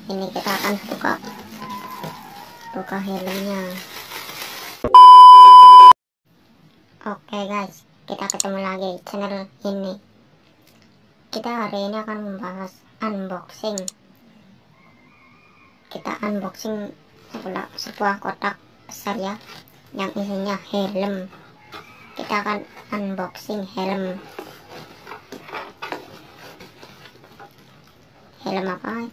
Ini kita akan buka helmnya. Oke guys, kita ketemu lagi channel ini. Kita hari ini akan membahas unboxing. Kita unboxing sebuah kotak besar ya, yang isinya helm. Kita akan unboxing helm apa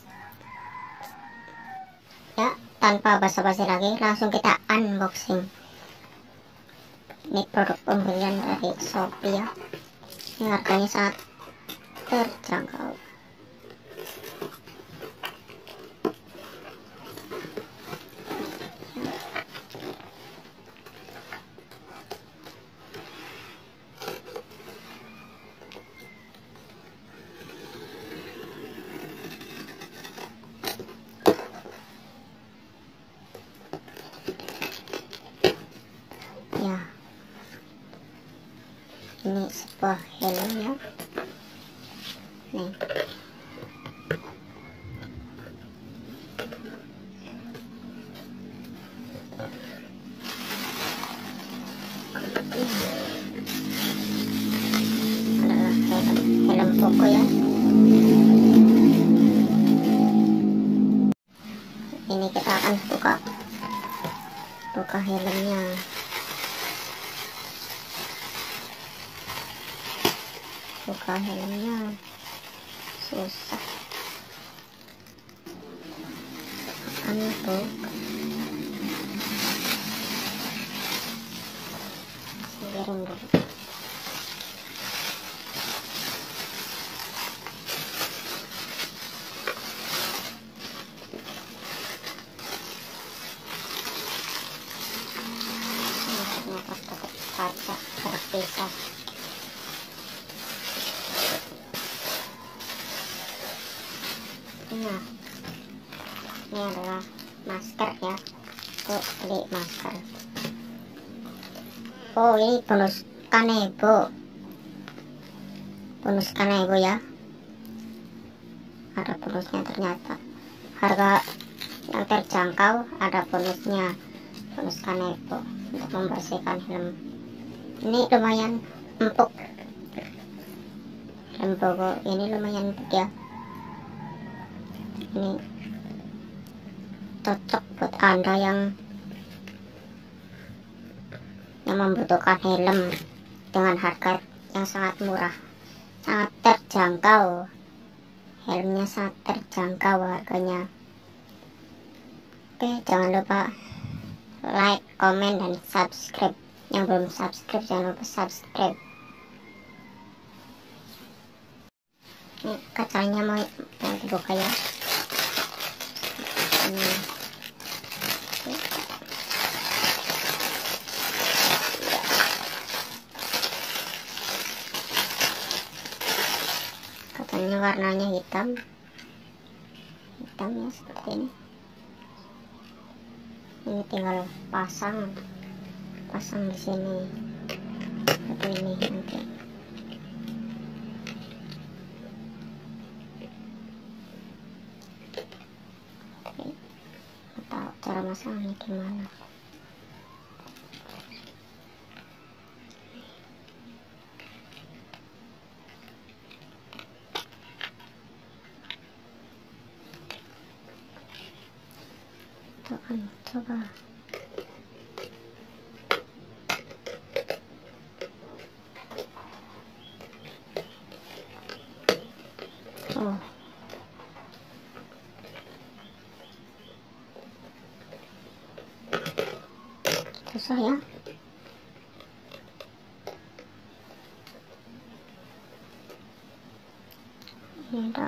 ya. Tanpa basa-basi lagi, langsung kita unboxing. Ini produk pembelian dari Shopee ya. Ini harganya sangat terjangkau. Ya, ini sebuah helm ya. Nih, adalah helm Poco ya. Ini kita akan buka helmnya. Buka helmnya susah. Untuk singkirin dulu. Kaca terpisah. Nah, ini adalah masker ya. Tuh, beli masker. Oh, ini bonus kanebo ya. Ada bonusnya ternyata. Harga yang terjangkau, ada bonusnya. Bonus kanebo untuk membersihkan helm. Ini lumayan empuk. Helm Poco ini lumayan empuk ya. Ini cocok buat Anda yang membutuhkan helm dengan harga yang sangat murah, sangat terjangkau. Helmnya sangat terjangkau harganya. Oke, jangan lupa like, komen, dan subscribe. Yang belum subscribe, jangan lupa subscribe. Ini kacanya mau dibuka ya. Katanya warnanya hitam ya, seperti ini. Ini tinggal pasang di sini seperti ini nanti. Tahu cara masangnya gimana. Tuh kan, coba. Oh, susah ya. Ini ada.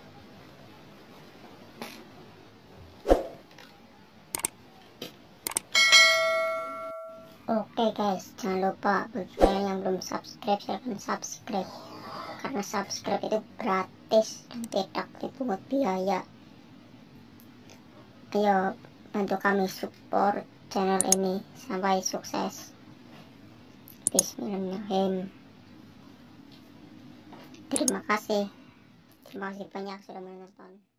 Oke guys, jangan lupa bagi kalian yang belum subscribe, silahkan subscribe. Karena subscribe itu gratis dan tidak dipungut biaya. Ayo bantu kami support channel ini sampai sukses. Bismillahirrahmanirrahim. Terima kasih banyak sudah menonton.